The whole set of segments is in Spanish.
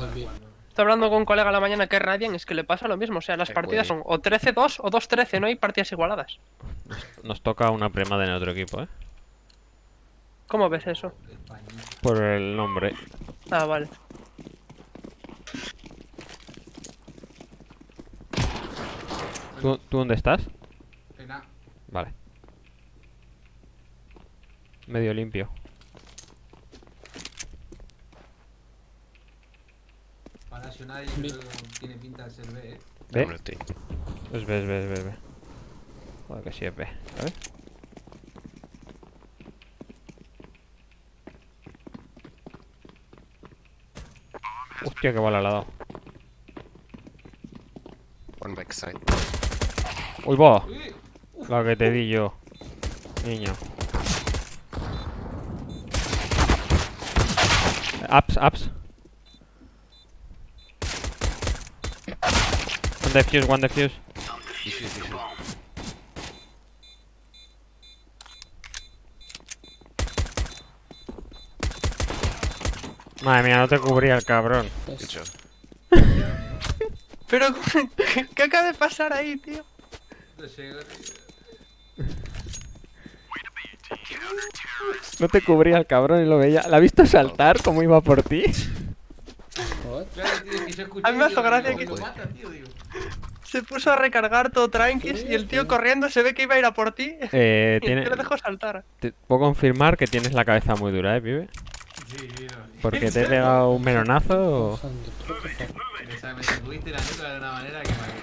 Estoy hablando con un colega a la mañana que es Radiant, es que le pasa lo mismo. O sea, las partidas son o 13-2 o 2-13, no hay partidas igualadas. Nos toca una premada en otro equipo, ¿eh? ¿Cómo ves eso? Por el nombre. Ah, vale. ¿Tú dónde estás? En A. Vale. Medio limpio. Palacio nadie, pero tiene pinta de ser B, ¿Ve? Pues ves. Joder, que sí es B, ¿sabes? Hostia, qué bala le ha dado. One backside. ¡Uy, va! La que te di yo, niño. Ups. One defuse. Madre mía, no te cubría el cabrón. Good job. Pero, ¿qué acaba de pasar ahí, tío? No llego, No te cubría el cabrón y lo veía. ¿La has visto saltar como iba por ti? Claro, tío, que yo escuché. A mí me hace gracia que que- lo mata, tío, digo. Se puso a recargar todo tranquis y el tío corriendo se ve que iba a ir a por ti. Y el tío le dejó saltar. Te puedo confirmar que tienes la cabeza muy dura, pibe. Sí, no. Porque te he pegado un melonazo o... Me sacudiste la nuca de una manera que me...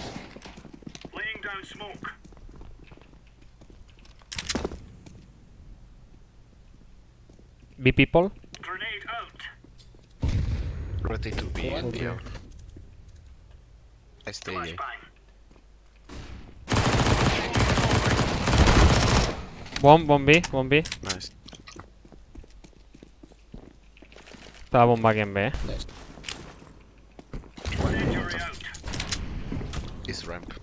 B people. Rotate to B and B out. I stay A. Bomb B. Nice. Estaba bomba aquí en B, This ramp.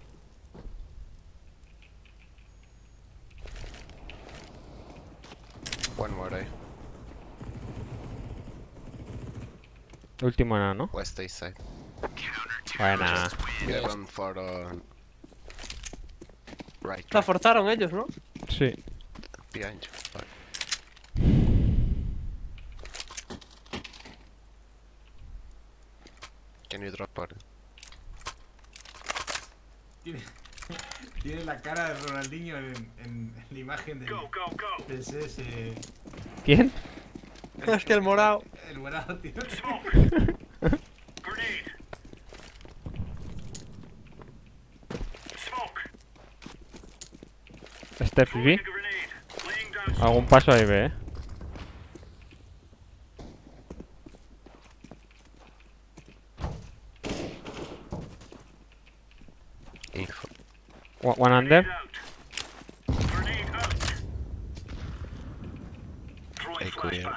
One more A. Último nada, ¿no? West A side. Buena. Yeah, run for right. La forzaron ellos, ¿no? Sí. Behind you. Fuck. Can you drop part? Tiene la cara de Ronaldinho en la imagen del CS. ¿Quién? Hostia, el morado. El morado, tío. Step B. Algún paso ahí B, Info. One under. A clear.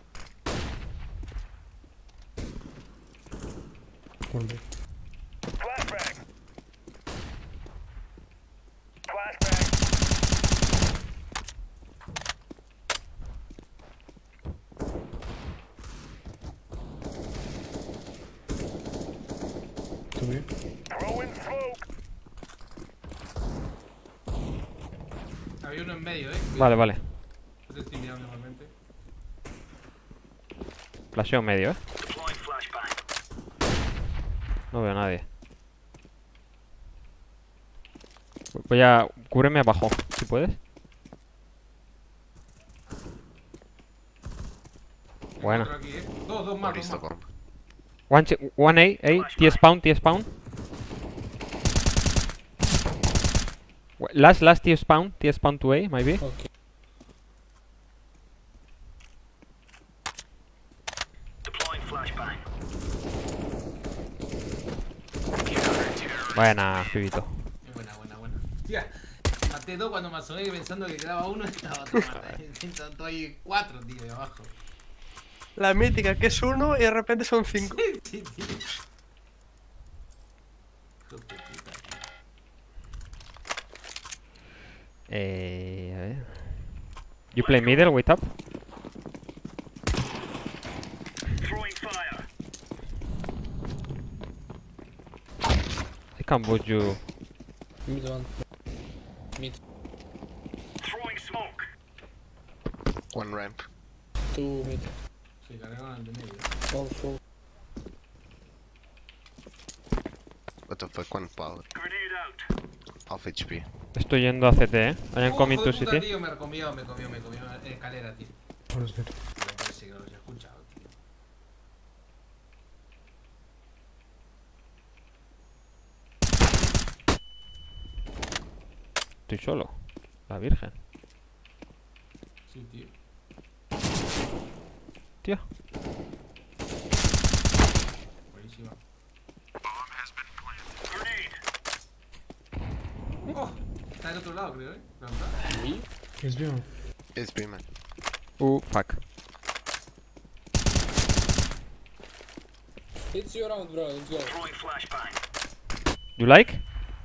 Había uno en medio, Vale. No te estoy mirando normalmente. Flasheo medio, No veo a nadie. Voy a... Cúbreme abajo, si puedes. Buena. Otro aquí, Dos más, Listo, comp. One A, T-spawn. Last T-spawn to A, maybe. Buena, pibito. Buena. Tía, maté dos cuando me asomé pensando que quedaba uno y estaba todo ahí 4, tío, de abajo. La mítica, que es 1 y de repente son 5. Sí, tío. Hijo de puta, tío. A ver. You play middle, wait up. can boot you. Mid one. Mid. One ramp. Two mid. Se cargaron al de medio. All full. What the fuck, one power. Half HP. Estoy yendo a CT, I am coming to Hijo de puta, city. tío, me comió escalera, tío. Pero parece que los he escuchado, tío. Estoy solo. La virgen. Sí, tío. Tío. Buenísima. Oh, está del otro lado, creo, Planta. Oui. It's bien. It's B, man. Fuck. It's your round, bro. Let's go. You like?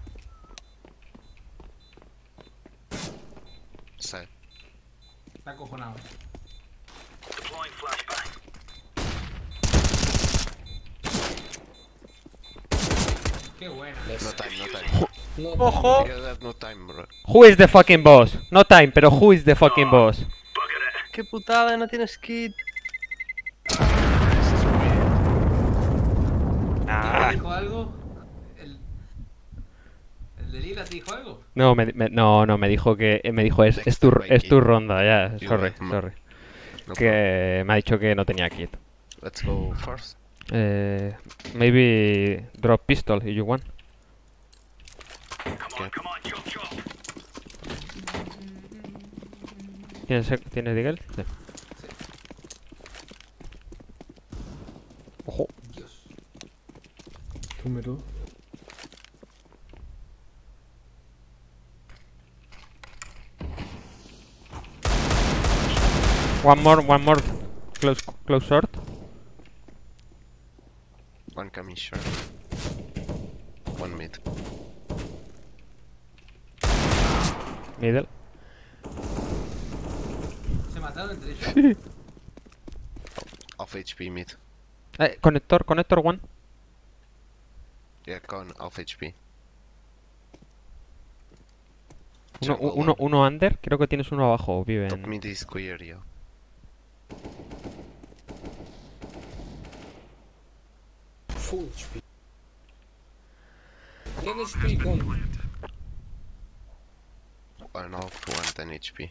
Side. Está acojonado. Qué buena. No time, no time. No. ¡Ojo! You have no time, bro. Who is the fucking boss? No time, pero who is the fucking boss? ¡Qué putada! No tienes kit. ¿Te dijo algo? ¿El de Lila te dijo algo? No, me dijo que es tu ronda, ya, You sorry, have sorry. No problem. Que me ha dicho que no tenía kit. Let's go first. Maybe drop pistol if you want. Okay. ¿Tienes Deagle? Sí. Ojo. Dios. Two middle. One more. Close short. One coming short. One mid. Middle. Se mataron entre ellos. Half HP mid. Connector one. Yeah, con half HP. Uno under, creo que tienes uno abajo, vive Top en... mid is clear, yo. Full HP. 10 HP gone. One half, 110 HP.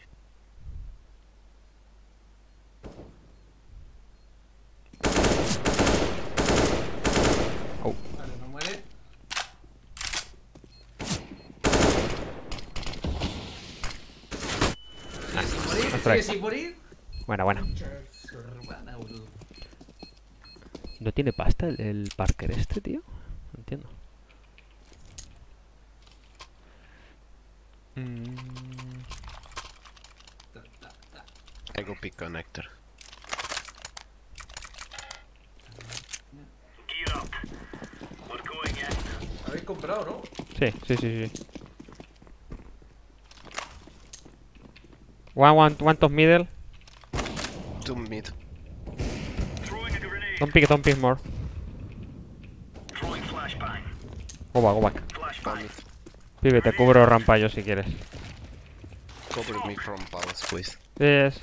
Vale, no muere. ¿Sigue sin morir? ¿Sigue sin morir? Buena. Su hermana, boludo. ¿No tiene pasta el Parker este, tío? No entiendo. I go pick connector. ¿Habéis comprado, no? Sí. One top middle. Two mid. Don't pick more. Go back. One mid. Pibe, te cubro rampa yo si quieres. Cover me from palace, please. Yes.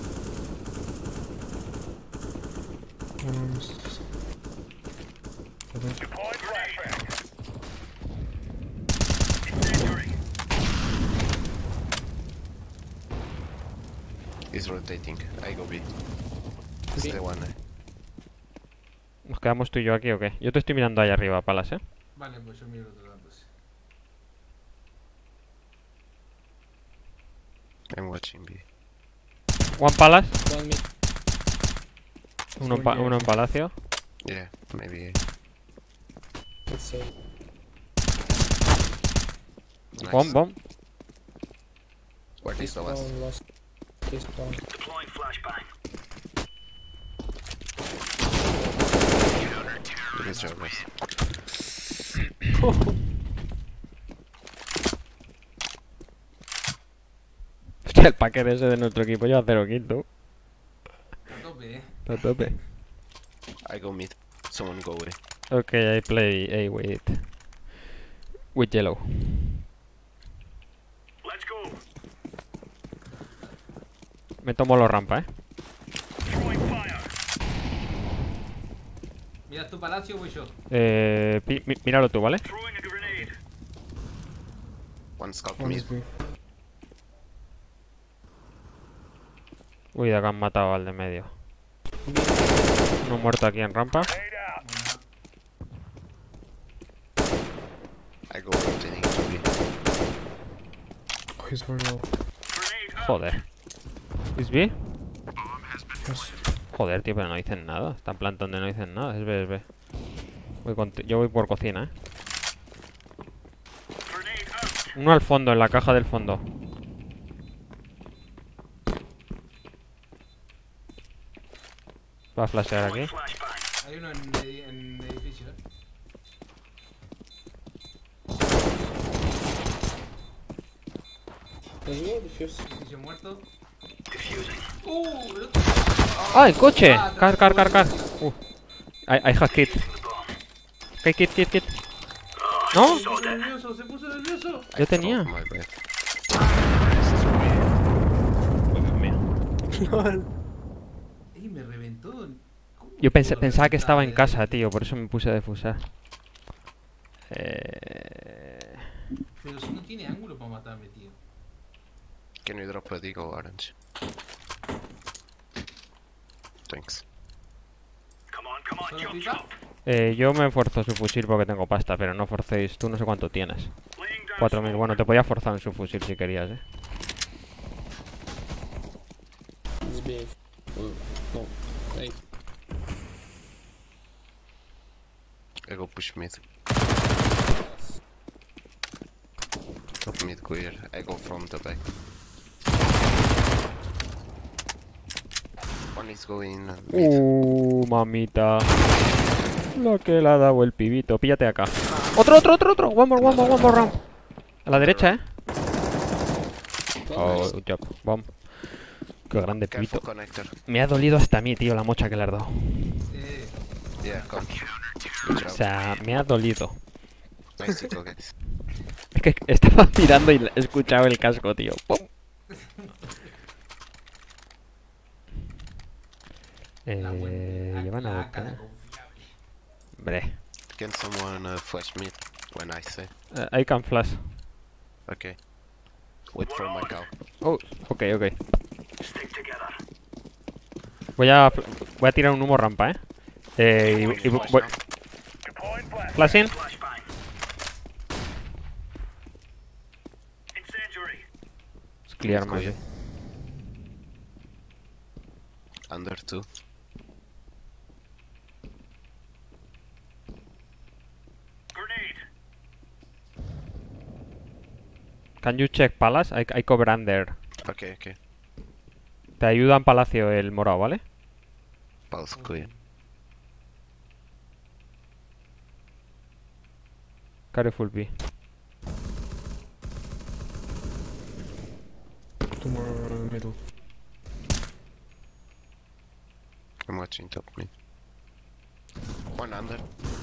He's rotating. I go B. This is the one. ¿Nos quedamos tú y yo aquí o qué? Yo te estoy mirando ahí arriba, Palas, Vale, pues yo miro el otro lado entonces. I'm watching B. One Palas, One mid. uno en Palacio. Yeah, maybe. Let's say. Nice. Bomb. What is He's the last? down last. He's down. It is your best. Hostia, el Packer ese de nuestro equipo lleva 0 kill, tú. A tope, A tope. I go mid. Someone go A. Okay, I play A with With yellow. Me tomo los rampa, Mira tu palacio, voy yo. Míralo tú, ¿vale? One scout One mid. is brief. Uy, de acá han matado al de medio. Uno muerto aquí en rampa. I go rotating to B. Oh, he's very low. Joder. ¿Es B? Yes. Joder, tío, pero no dicen nada. Están plantando y no dicen nada. Es B, es B. Yo voy por cocina, Uno al fondo, en la caja del fondo. Va a flashear aquí. Hay uno en edificio, There's no diffuse. Edificio muerto. ¡Ah, en coche! Ah, Car. I have kit. Ok, kit. ¿No? Se puso nervioso, se puso nervioso. Yo tenía. Oh, my bad. Dios mío. Ey, me reventó. ¿Cómo Yo pudo pensaba que estaba en reventar? casa, tío. Por eso me puse a defusar. Pero si no tiene ángulo para matarme, tío. Can you drop a Deagle orange? Thanks. ¿Solo pica? Yo me forzo su fusil porque tengo pasta, pero no forcéis. Tú no sé cuánto tienes. 4000. Bueno, te podía forzar en su fusil si querías, It's being. No. Hey. I go push mid. Top mid clear. I go from the back. One is going mid. Mamita. Lo que le ha dado el pibito. Píllate acá. Otro. One more round. A la derecha, Oh, good job. Bomb. Qué grande Careful pibito. connector. Me ha dolido hasta a mí, tío, la mocha que le has dado. Yeah, come. Good job. O sea, me ha dolido. Nice to go, guys. Es que estaba mirando y he escuchado el casco, tío. ¡Pum! Llevan a la boca. cara confiable. Hombre. Can someone flash mid when I say? I can flash. Okay. Wait for my cow. Oh, ok. Voy a tirar un humo rampa, y voy... Flashing. Es clear, más. Under 2. Can you check palace? I cover under. Okay. Te ayuda en palacio el morado, ¿vale? Pulse clear. Careful B. Two more middle. I'm watching top mid. One under.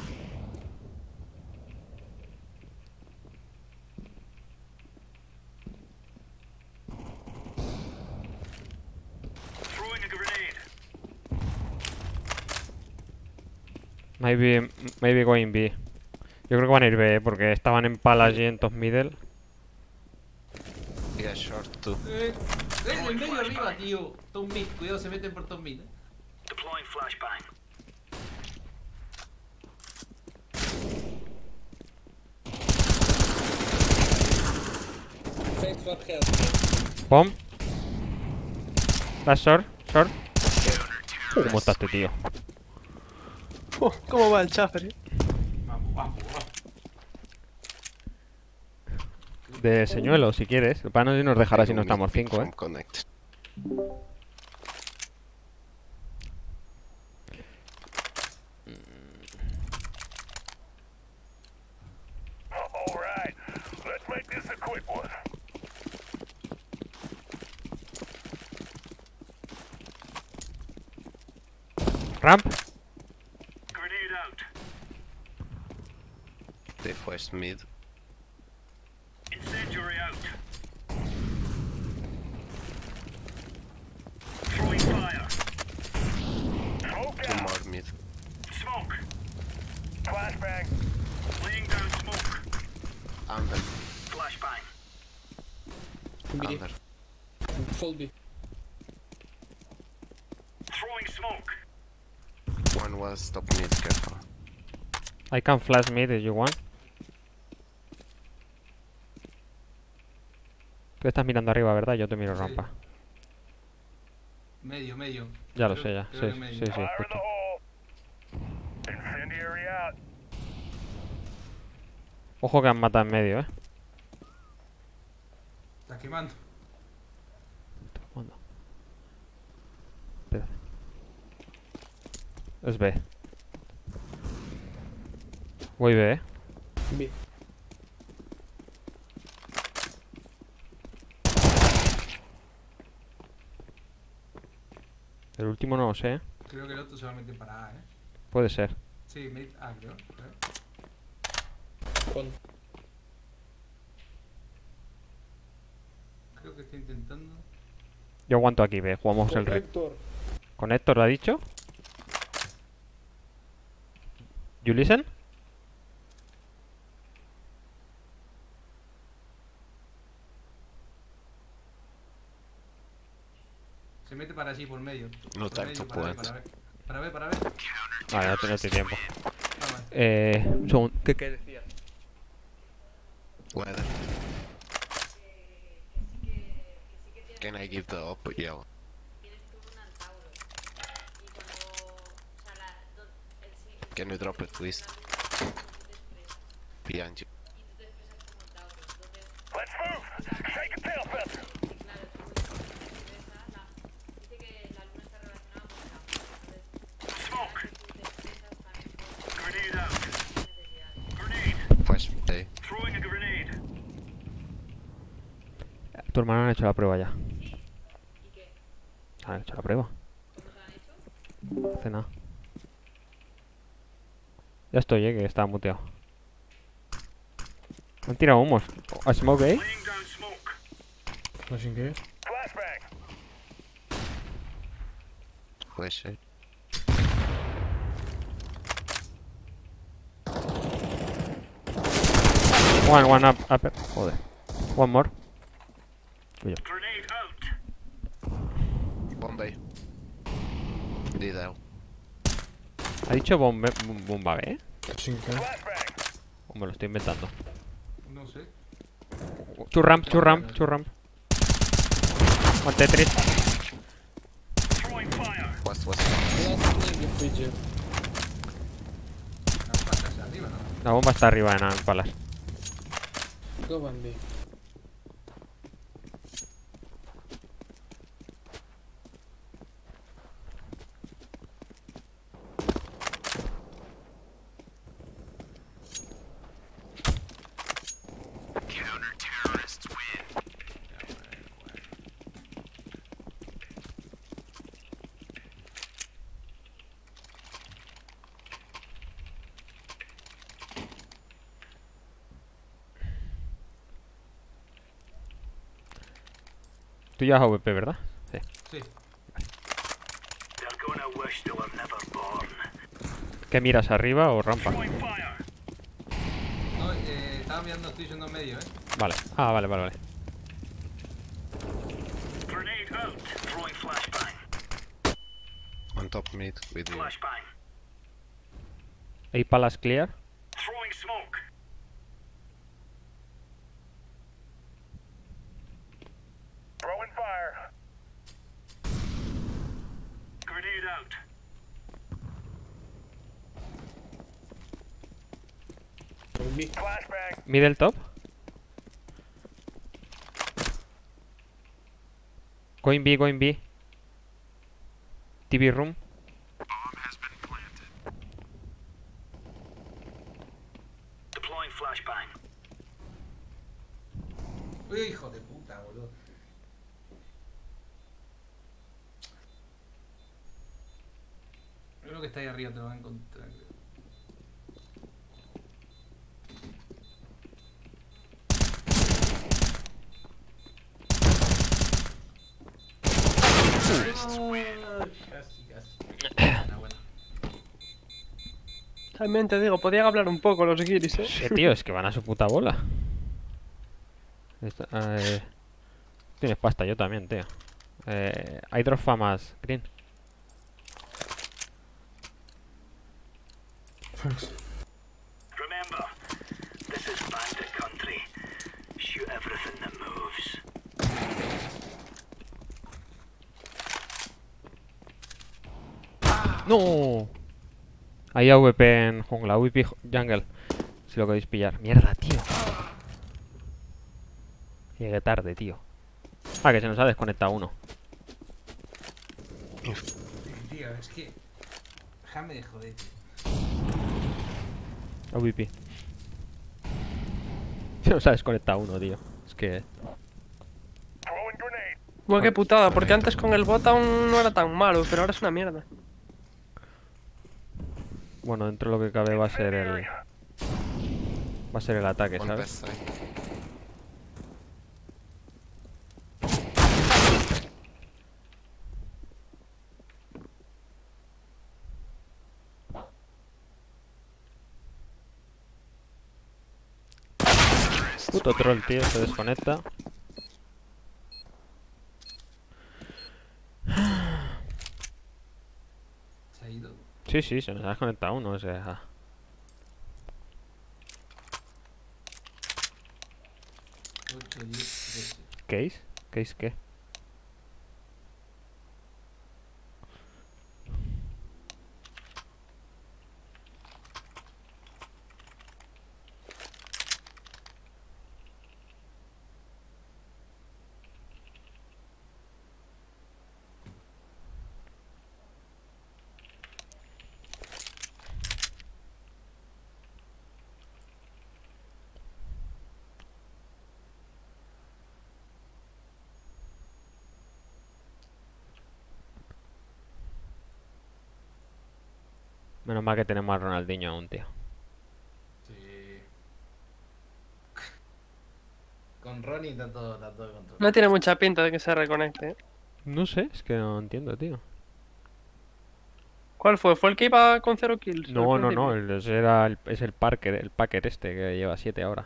Maybe going B. Yo creo que van a ir B, porque estaban en palace y en top middle. Yeah, short 2. En el medio arriba, tío. Top mid, cuidado, se meten por top mid. Thanks for help. Bomb. Last short. ¿Cómo está este tío? ¿Cómo va el chafre? Vamos. De señuelo, si quieres. El pana nos dejará si no estamos 5, From connect. Ramp. They flashed mid. Under. B. Under. Full B. One was top mid, careful. I can flash mid if you want. Tú estás mirando arriba, ¿verdad? Yo te miro Sí. rampa. Medio, medio. Ya lo Creo- sé, ya. creo que Sí, medio. sí, sí, escucho. Ojo que han matado en medio, Está quemando. ¿Cuándo? Espera. Es B. Voy B, B. El último no lo sé, Creo que el otro se va a meter para A, Puede ser. Sí, mid A, creo. A ver. One. Creo que está intentando. Yo aguanto aquí B, jugamos el red. Connector. ¿Con Héctor lo ha dicho? ¿You listen? Se mete para allí, por medio. No Por time medio, to para B, plant. para B. Para B, para B. Vale, no tengo tiempo. Ah, vale. Un segundo. ¿Qué decías? Weather. Can I give the up? Yeah. Can you drop it, please? Behind you. Flash A. Tu hermano han hecho la prueba ya. Han hecho la prueba. No hace nada. Ya estoy, que estaba muteado. Han tirado humos. ¿A smoke, Flashing A. Flash A. One up, upper. Joder. One more. Uy, Bombay. Did out. ¿ha dicho bomba B? Flashing A. O me lo estoy inventando. No sé. Two ramp. One Tetris. West. Last nigga Fidget. La bomba está hacia arriba, ¿no? La bomba está arriba en Palace. Go one B. Tú llevas AVP, ¿verdad? Sí. Sí. ¿Qué miras, arriba o rampa? No, estaba mirando, estoy yendo medio, Vale. Ah, vale. On top mid with you. A Palace clear. B. Middle top. Going B. TV room. Uy, hijo de puta, boludo. Creo que está ahí arriba, te lo van a encontrar. Creo. Casi. Buena. También te digo, podían hablar un poco los guiris, Sí, tío, es que van a su puta bola. Tienes pasta, yo también, tío. Hay dos famas, Green. Thanks. Remember, this is bandit country. Shoot everything that moves. ¡No! Hay AWP en jungla, AWP jungle. Si lo queréis pillar. Mierda, tío. Llegué tarde, tío. Ah, que se nos ha desconectado uno. Tío, es que. Déjame de joder, tío. AWP. Se nos ha desconectado uno, tío. Es que... Bueno, qué putada, porque antes con el bot aún no era tan malo, pero ahora es una mierda. Bueno, dentro de lo que cabe va a ser el... Va a ser el ataque, One ¿sabes? best side. Puto troll, tío, se desconecta. Se ha ido. Sí, sí, se nos ha desconectado uno, o sea... 8, 10, 13. ¿Case? ¿Case qué? Menos mal que tenemos a Ronaldinho aún, tío. Sí. Con Ronnie está todo controlado. No tiene mucha pinta de que se reconecte. No sé, es que no entiendo, tío. ¿Cuál fue? ¿Fue el que iba con 0 kills? No, al no, no, principio? es el Packer este que lleva 7 ahora.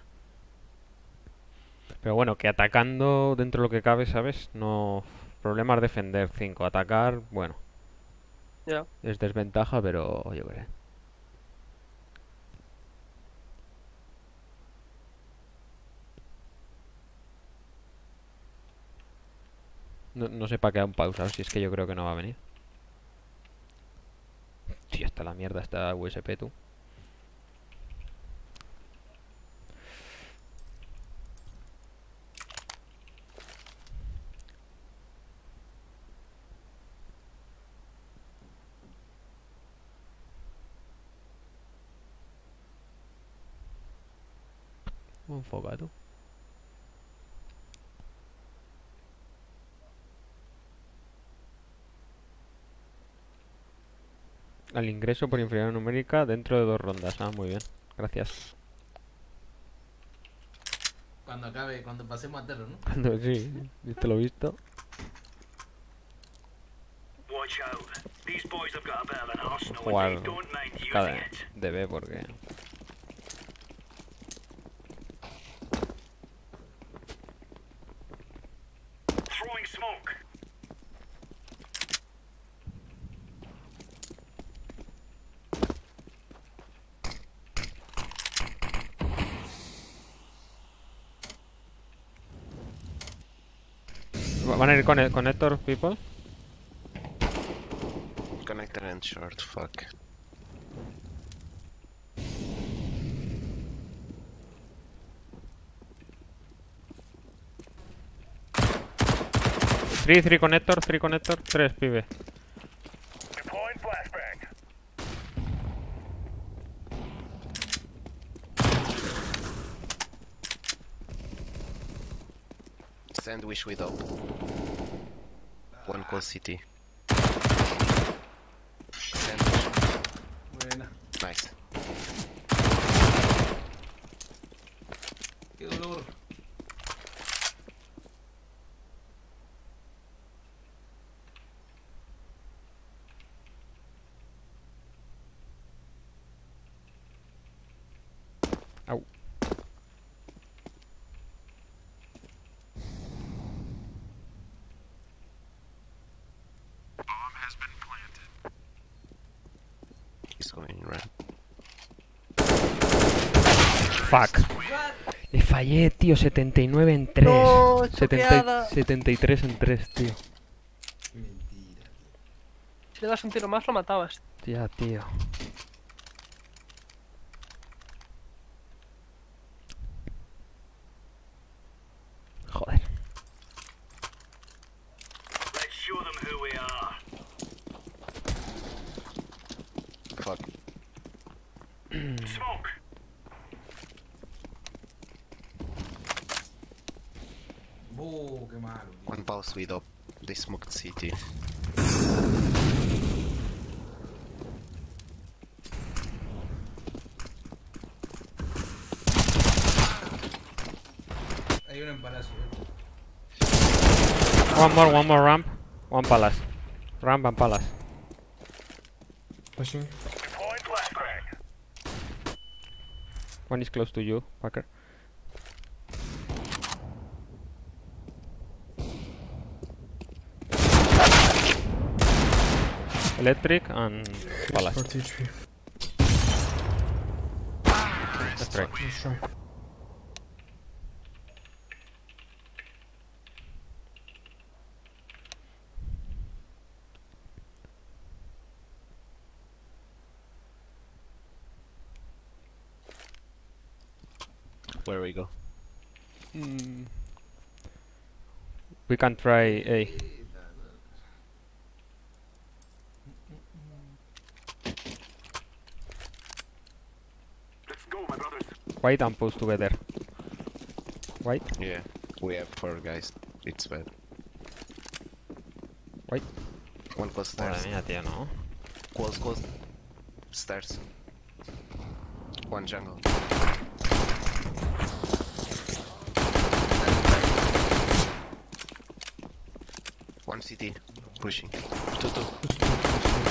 Pero bueno, que atacando dentro de lo que cabe, ¿sabes? No... Problema es defender 5. Atacar, bueno, Ya. es desventaja, pero yo creo. No sé para qué han pausado, si es que yo creo que no va a venir. Tío, está la mierda esta USP, tú. Enfoca, tú. Al ingreso por inferioridad numérica dentro de 2 rondas. Ah, muy bien. Gracias. Cuando acabe, cuando pasemos a Terro, ¿no? Cuando sí, visto lo visto. Watch out. These boys have got a bit of an arsenal Jugar and they don't mind using cada it. de B porque... Throwing smoke. ¿Van a ir con el connector, people? Connector and short, fuck. Three connector, 3, pibe. Deploying flashbang. Sandwich with up. One call city. Sandwich. Buena. Nice. Qué dolor. Au. He's going right. Fuck. Le fallé, tío. 79 en 3. No, choqueada. 73 en 3, tío. Mentira. Si le das un tiro más, lo matabas. Ya, tío. Joder. Let's show them who we are. Fuck. Smoke. Qué malo, tío. One pulse with up. They smoked CT. Hay uno en palacio, One more ramp. One palace. Ramp and palace. Flashing. Deploying flashbang. One is close to you, Packer. Electric and palace. 40 HP. Let's try. Let's try. Where we go? We can try A. Let's go, my brothers. White and push together. White. Yeah. We have 4 guys. It's bad. White. One close Madre stairs. mía, tío, no. Close. Stairs. One jungle. One CT. Pushing. 2.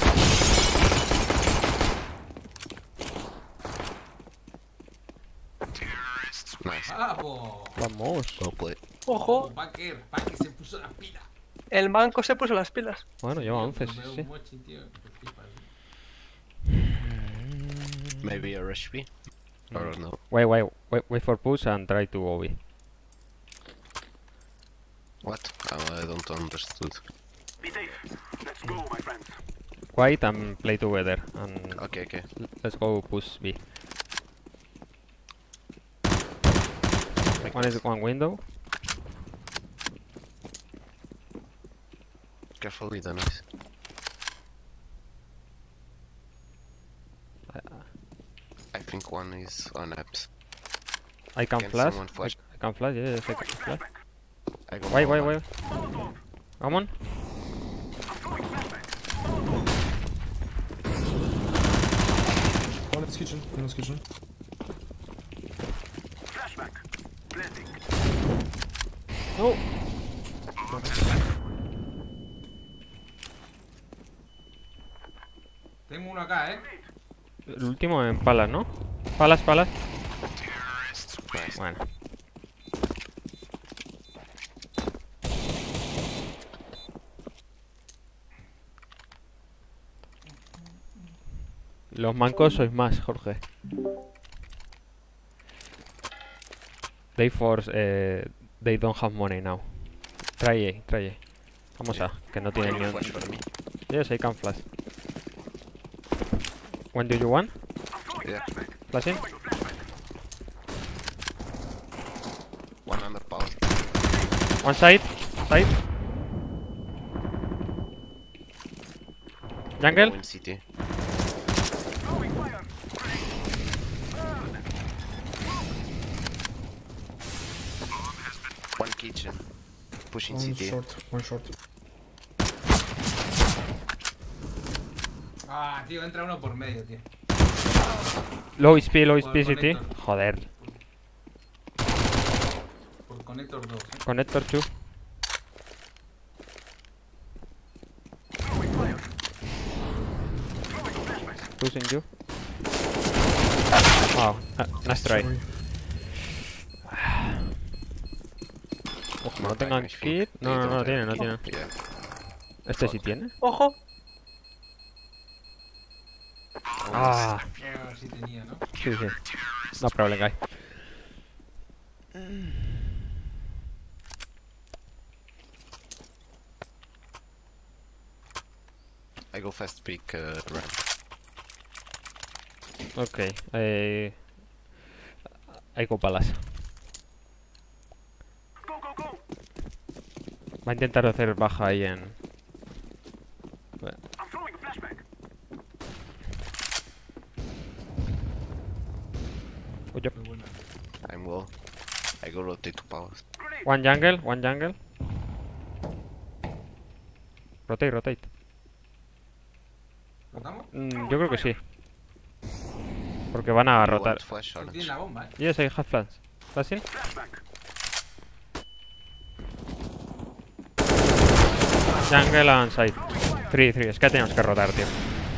Nice. ¡Vamos! Vamos. Well played. Ojo, Packer se puso la pila. el banco se puso las pilas. Bueno, lleva 11, Tío, sí, veo sí. un mochi, tío, que flipas. Maybe a rush B? Or no? Wait for push and try to OB. What? I don't understood. Be safe. Let's go, my friends. White and play together. And Okay. let's go push B. One is one window. Careful with the noise. I think one is on apps. I can Can flash. someone flash? I can flash, yes, I can flash. I go Wait. forward. Come on. One is kitchen. One is kitchen. Flashback. Blending. No. Tengo uno acá, El último en palas, ¿no? Palas. Nice. Bueno. Los mancos sois más, Jorge. They force, they don't have money now. Try A. Vamos a, que no tienen ni un... Flash for me. Yes, I can flash. When do you want? Yeah. Flashing? One under palace. One side. Jungle? One CT. One kitchen. Pushing One CT. short. One short. Ah, tío, entra uno por medio, tío. Low HP Por CT. conector. Joder. Por Connector 2. Connector 2. Pushing you. Wow, nice try. Sorry. Como no tengan kit. No, no tienen, no tienen. Yeah. Este sí tiene. Ojo. Ah, Sí tenía, ¿no? sí, sí. No problem, guy. I go fast pick ramp. Ok, hay copalas. Va a intentar hacer baja ahí en... I'm throwing a flashback. Oye. Muy buena. I'm well. I go rotate to palace. One jungle, one jungle. Rotate, rotate. ¿Rotamos? Yo creo que sí. Porque van a You rotar. want flash Tiene orange. la bomba, Yes, I have plans. Flashing. Jungle and side. 3. Es que tenemos que rotar, tío.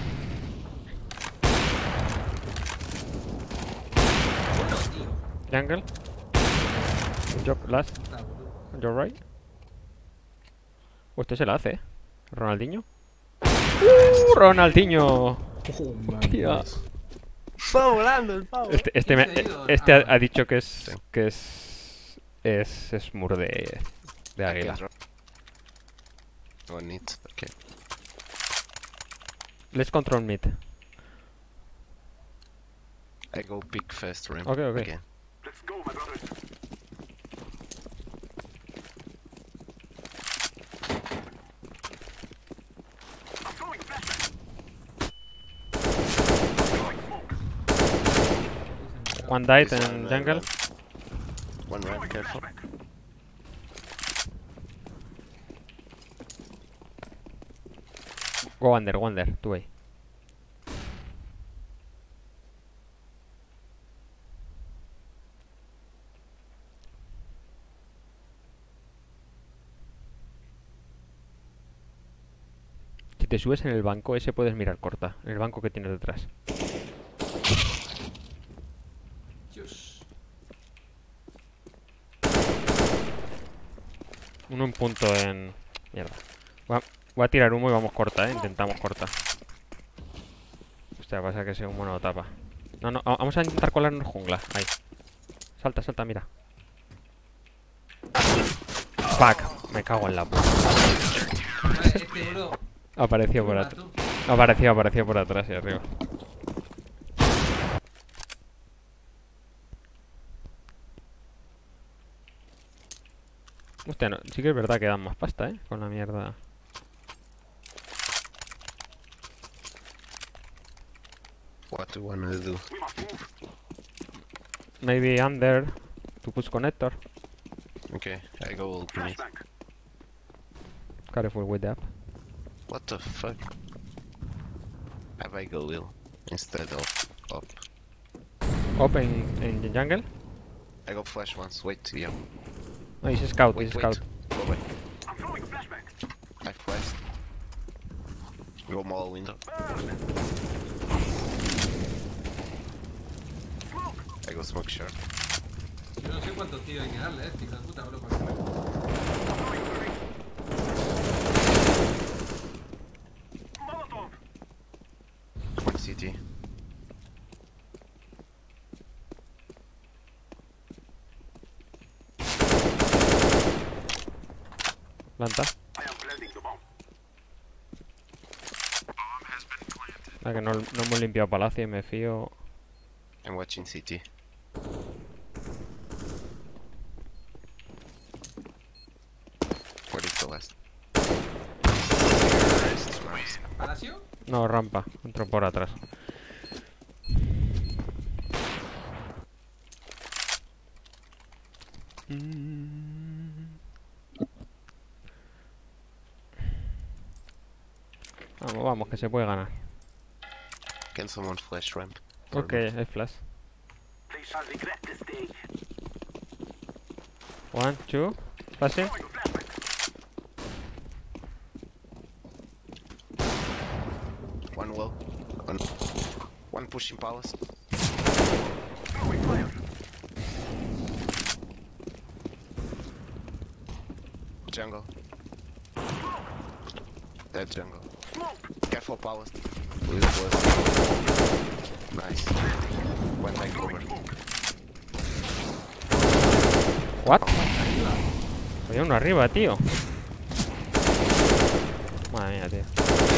Jungle. Good job, last. Está, boludo. On your right. Usted se la hace, Ronaldinho. Ronaldinho. Oh man. Tía. nice. Va volando el pavo. Este ha dicho que es Smurf de águila. One need. Okay. Let's control mid. I go pick fast ramp. Okay, okay. Again. Let's go, my brothers. I'm throwing a flashback. One died This in one, jungle. One ramp, careful. Go under, two way. Si te subes en el banco, ese puedes mirar corta. En el banco que tienes detrás. Dios. Uno en punto en... Mierda. Voy a tirar humo y vamos corta, intentamos corta. Hostia, pasa que ese humo no lo tapa. No, no, vamos a intentar colarnos jungla. Ahí. Salta, salta, mira. Fuck, me cago en la puta. Vale, este, boludo. Apareció por Tú, atrás. tú. Apareció por atrás y arriba. Hostia, no, sí que es verdad que dan más pasta, con la mierda. What do you wanna do? Maybe under to push connector. Okay, I go ult mid. Careful with that. What the fuck? Have I go will instead of up? Open in the jungle. I go flash once. Wait, yeah. No, he's a scout, Wait, he's a wait. scout. Go away. I'm throwing a flashback. I flashed. Go mall window. I go smoke short. Yo no sé cuántos tiros hay que darle a este, hijo de puta, boludo, para que me- Molotov. One CT. Planta. I am planting the bomb. Ah, que no hemos limpiado palacio y me fío. I'm watching CT. What is the last? Nice. ¿Palacio? No, rampa. Entro por atrás. Vamos, vamos, que se puede ganar. Can someone flash ramp? Ok, hay flash. They shall regret this day. 1, 2, flashing. Throwing a flashback. One low. One pushing palace. Jungle. Dead jungle. Careful, Powers. Nice. One leg over. What? Había uno arriba, tío. Madre mía, tío.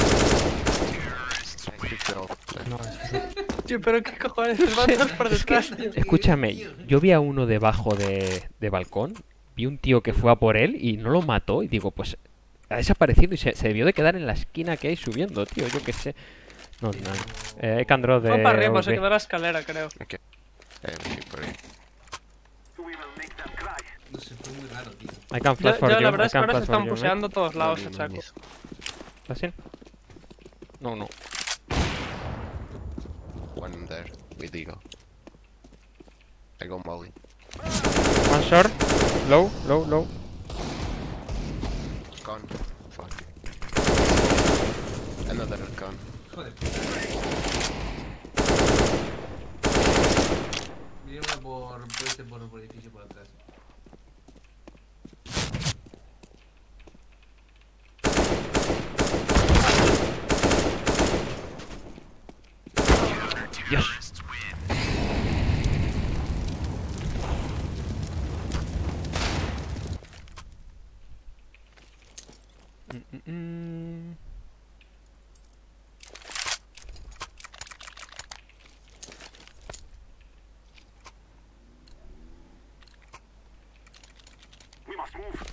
Tío, pero qué cojones, los van todos por detrás, tío. Escúchame, yo vi a uno debajo de balcón. Vi un tío que fue a por él y no lo mató. Y digo, pues ha desaparecido y se debió de quedar en la esquina que hay subiendo, tío. Yo qué sé. No, no. I can draw de. Fue para arriba, se quedó en la escalera, creo. Okay. Por ahí. No sé, fue muy raro, tío. I can flash for Yo you. la verdad I es que can ahora se flash for están you, puseando todos lados No, el no, saco. miss. ¿Estás in? No, no. One there with Eagle. I go Molly. One short. Low, low, low. Gone. Fuck. Another gone. Hijo de puta. Viene una por el edificio por atrás. Dios. Mm. We must move.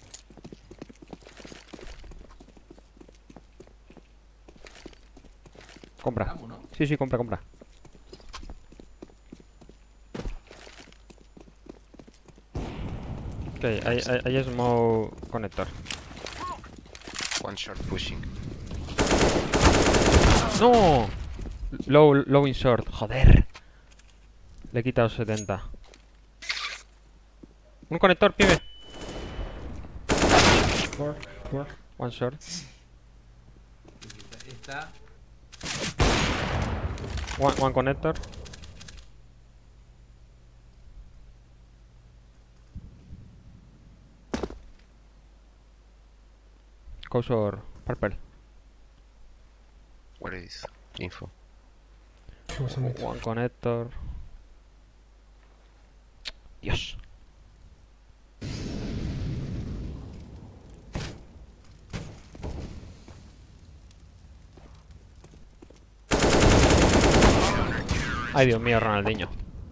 Compra. Vamos, ¿no? Sí, sí, compra, compra. Ok, hay smoke connector. One short pushing. ¡No! Low in short. Joder. Le he quitado 70. Un conector, pibe. Door. One short. Está. One connector. Cursor purple. What is info? He was on it. One connector. Dios. Ay, Dios mío, Ronaldinho.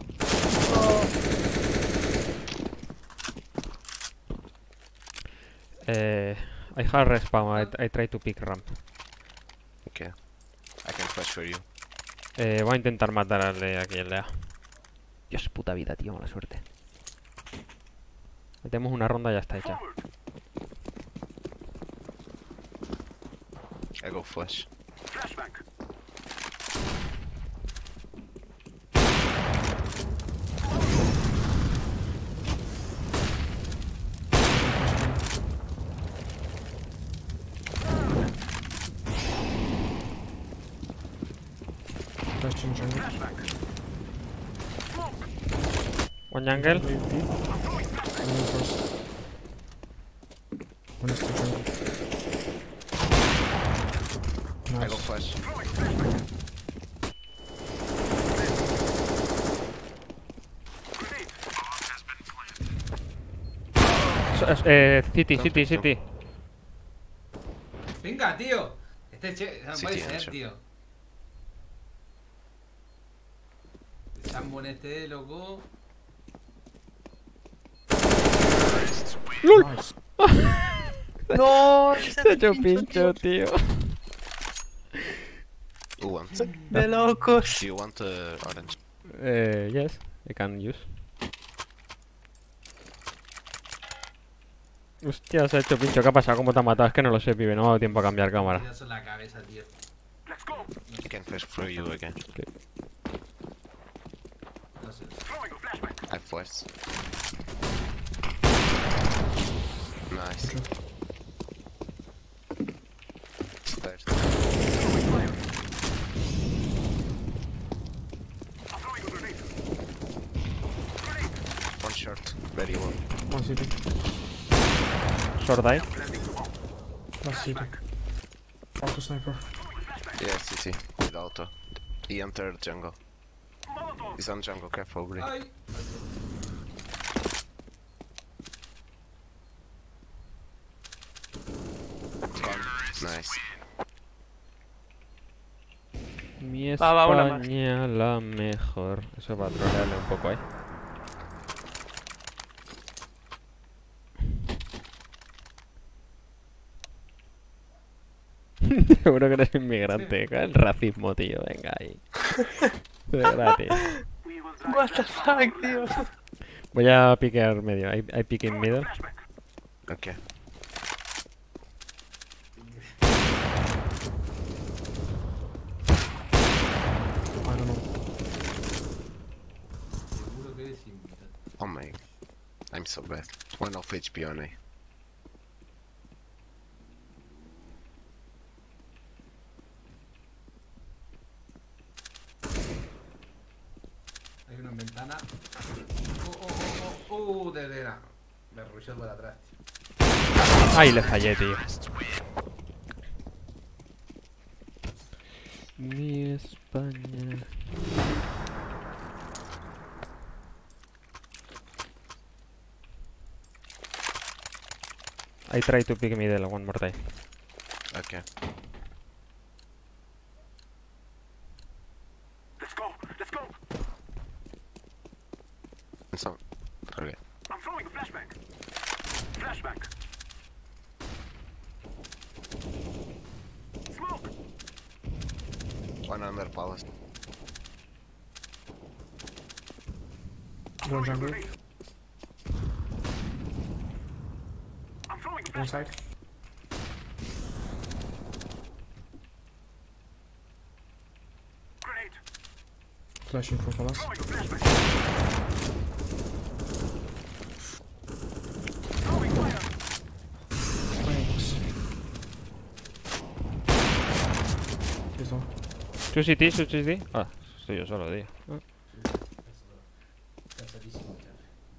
I have respawn. I try to pick ramp. Okay. I can flash for you. Voy a intentar matar al de aquí, el Lea. Dios, puta vida, tío, mala suerte. Metemos una ronda y ya está hecha. I go flash. Flashbang. Flash in jungle. One jungle. One in first. One is to jungle. I go Nice. flash. City. Venga, tío. Este no Sí, puede tío, ser, eso. tío. El Sambon este, loco. Nice. No, Se ha hecho pincho, tío. Who wants? de locos. Do you want orange? Yes, I can use. Hostia, se ha hecho pincho. ¿Qué ha pasado? ¿Cómo te ha matado? Es que no lo sé, pibe. No me ha dado tiempo a cambiar cámara. Tirazo en la cabeza, tío. Let's go. I can flash for you again. No sé. Throwing a flashbang. I flash. Nice. Stairs. I'm throwing a grenade. One short. Very well. One city. Short die. Last city. Auto sniper. Yeah, CT. With auto. He entered jungle. He's on jungle, careful, Green. Ay. Nice. Mi Va, una más. España la mejor. Eso va a trolearle un poco ahí. Seguro que eres inmigrante. ¿Cuál es el racismo, tío? Venga ahí. De verdad, tío. What the fuck, tío. Voy a piquear medio. Hay pique en middle. Okay. I don't know. Seguro que eres invitado. Oh my. I'm so bad. 1 off HP on A. Hay una en ventana. De arena. Me rushó por atrás, tío. Ay, le fallé, tío. Mi España. I try to pick middle one more time. Okay. Let's go. Let's go. So, okay. I'm throwing a flashbang. Flashbang. Smoke. One under palace. One jungle. I'm throwing a One flashbang. side. Grenade. Flashing from palace. Throwing a flashbang. Throwing fire. Thanks. He's on. Two CT, two CT. Ah, estoy yo solo, tío. Ah. Cansadísimo, chaval.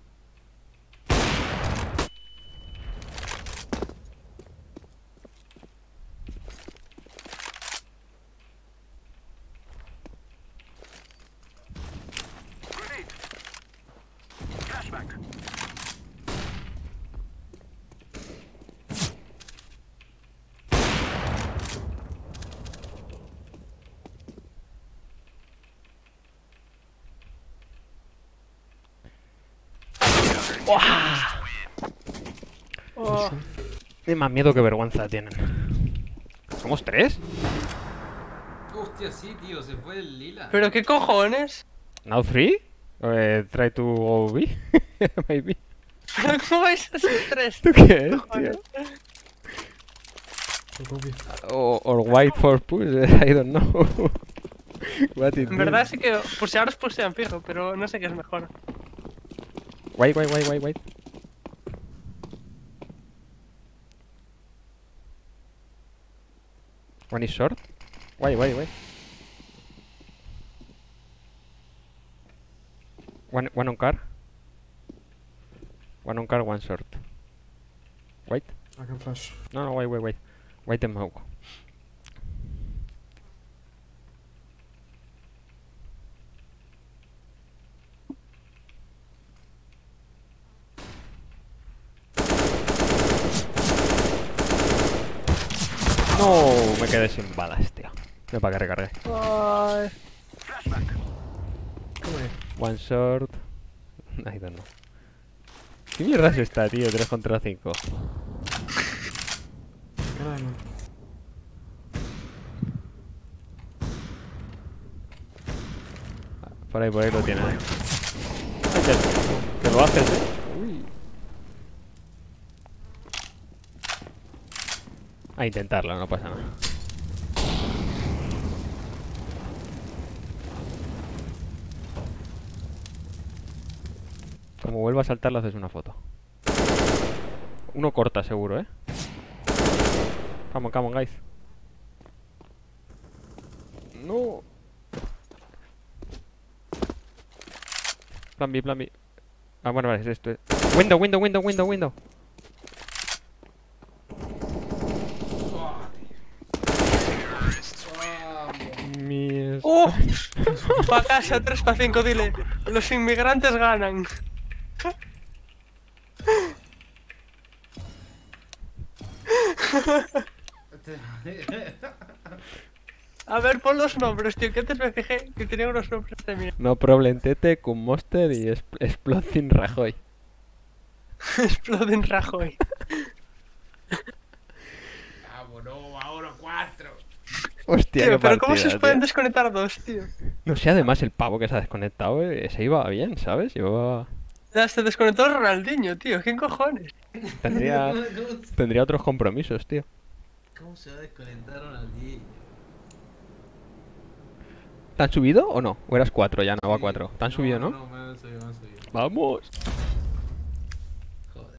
Grenade. Flashbang. Oh, Tiene más miedo que vergüenza tienen. ¿Somos tres? Hostia, sí, tío, se fue el lila. ¿pero qué cojones? ¿Now three? Try to go B? Maybe. ¿Cómo vais a ser tres? ¿Tú qué es, Joder. tío? So go B. Or white for push, I don't know. What it En verdad means. sí que pusearos pusean fijo, pero no sé qué es mejor. White, white, white, white, white. One is short. White, white, white. One on car. One on car, one short. White? I can flash. No, wait, wait, wait. Wait and smoke. No, me quedé sin balas, tío. Ven para que recargue. Ay. Flashbang. Come here. One short. I don't know. ¿Qué mierda es esta, tío? 3 contra 5. Can I, man? Por ahí lo tiene. Ay, que lo haces, Uy. A intentarlo, no pasa nada. Como vuelva a saltar, le haces una foto. Uno corta, seguro, ¿eh? Come on, guys. No. Plan B, plan B. Ah, bueno, vale, es esto. Window. Pa' casa, 3 para 5, dile. Los inmigrantes ganan. A ver, pon los nombres, tío, que antes me fijé que tenían unos nombres de mierda. No problem Tete, con Monster y Exploding Rajoy. Exploden Rajoy. Vámonos, ahora 4. Hostia, Tío, qué pero ¿cómo partida, se pueden tío. desconectar 2, tío? No sé, además el pavo que se ha desconectado, se iba bien, ¿sabes? Llevaba... Ya, se desconectó el Ronaldinho, tío, ¿quién cojones? Tendría otros compromisos, tío. ¿Cómo se va a desconectar Ronaldinho? ¿Te han subido o no? ¿O eras 4 ya, no va 4? ¿Te han subido, no? No, me han subido, me han subido. ¡Vamos!